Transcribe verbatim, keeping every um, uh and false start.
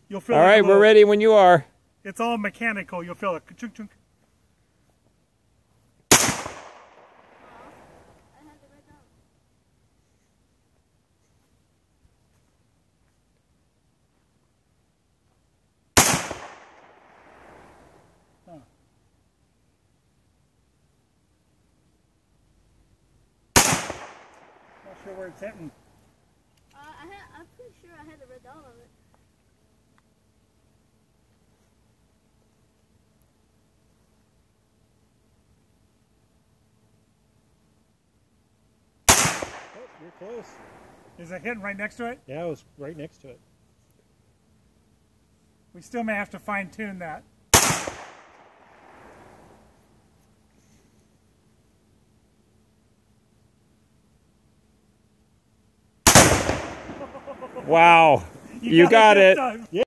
You'll feel All like right, a little, we're ready when you are. It's all mechanical. You'll feel it. Chunk, chunk. Huh. Not sure where it's hitting. Uh, I had, I'm pretty sure I had the red dot on it. Oh, you're close. Is it hitting right next to it? Yeah, it was right next to it. We still may have to fine tune that. Wow. You, You got this it. time. Yeah.